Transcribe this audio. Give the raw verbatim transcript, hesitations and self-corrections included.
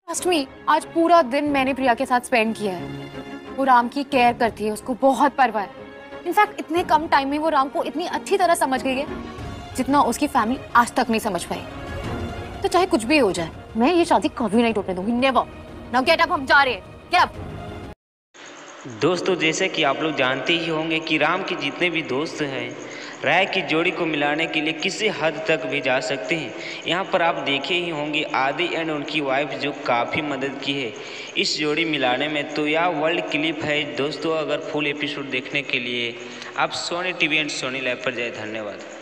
अष्टमी, आज पूरा दिन मैंने प्रिया के साथ स्पेंड किया है। वो राम की केयर करती है, उसको बहुत परवाह है। इनफैक्ट इतने कम टाइम में वो राम को इतनी अच्छी तरह समझ गई है जितना उसकी फैमिली आज तक नहीं समझ पाई। तो चाहे कुछ भी हो जाए, मैं ये शादी कभी नहीं टूटने दूंगी। नेवर। नाउ गेट अप, हम जा रहे हैं। Get up. दोस्तों, जैसे कि आप लोग जानते ही होंगे कि राम के जितने भी दोस्त हैं, राय की जोड़ी को मिलाने के लिए किसी हद तक भी जा सकते हैं। यहाँ पर आप देखे ही होंगे आदि एंड उनकी वाइफ जो काफ़ी मदद की है इस जोड़ी मिलाने में। तो यह वर्ल्ड क्लिप है दोस्तों। अगर फुल एपिसोड देखने के लिए आप Sony TV and Sony LIV पर जाए। धन्यवाद।